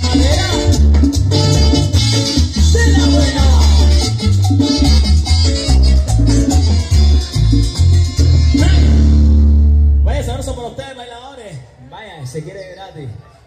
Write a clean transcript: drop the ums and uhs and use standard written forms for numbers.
Vaya sabroso por ustedes, bailadores. Vaya, se quiere gratis.